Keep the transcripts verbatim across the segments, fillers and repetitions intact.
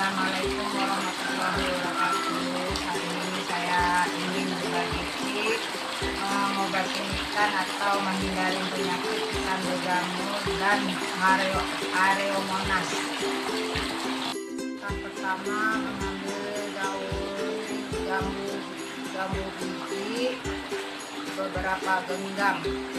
Assalamualaikum warahmatullahi wabarakatuh. Hari ini saya ingin berbagi tips mengobati ikan atau menghindari penyakit ikan berjamur dan Areomonas. Yang pertama, mengambil daun jambu jambu biji beberapa genggam.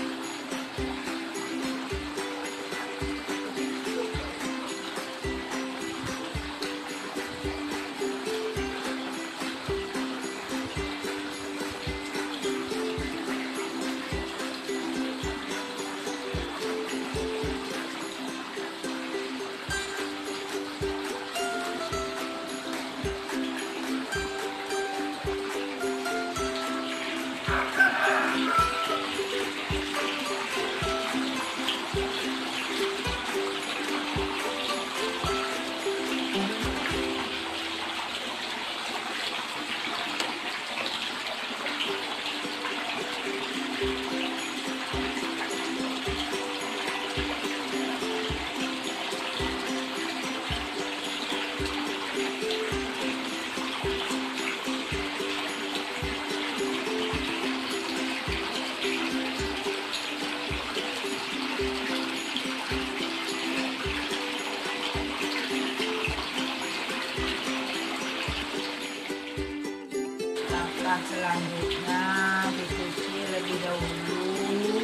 Langkah selanjutnya dicuci lebih dahulu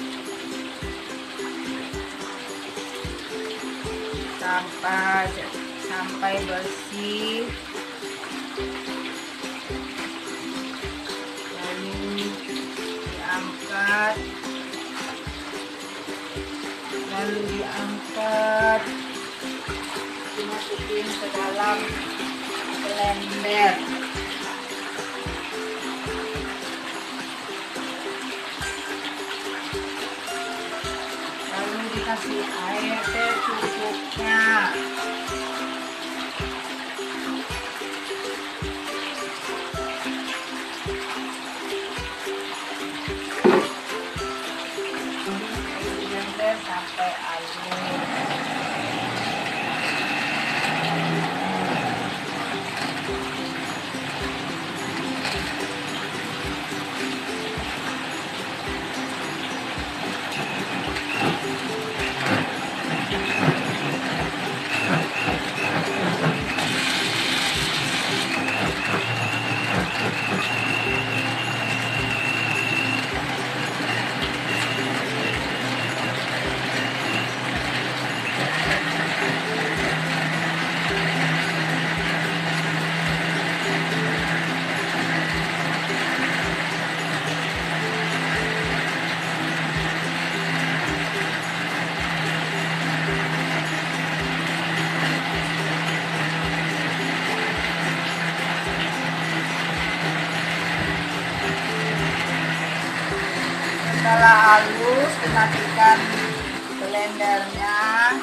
sampai sampai bersih, lalu diangkat lalu diangkat dimasukin ke dalam blender. Kasih air secukupnya. Blender sampai halus. Setelah halus, dimatikan blendernya,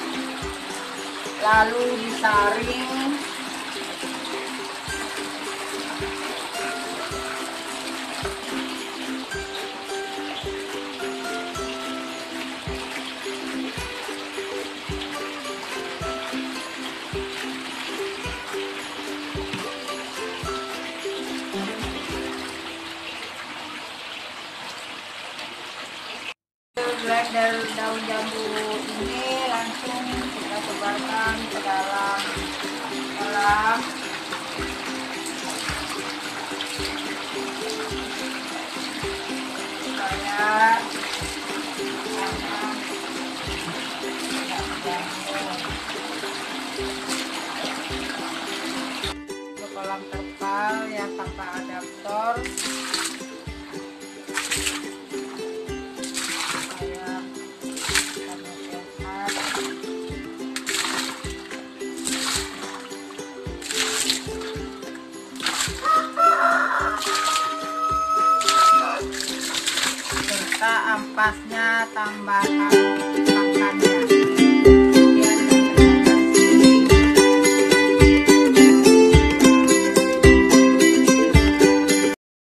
lalu disaring. Blender daun jambu ini langsung kita sebarkan ke dalam kolam. Supaya ke kolam terpal yang tanpa adaptor. Serta ampasnya tambahkan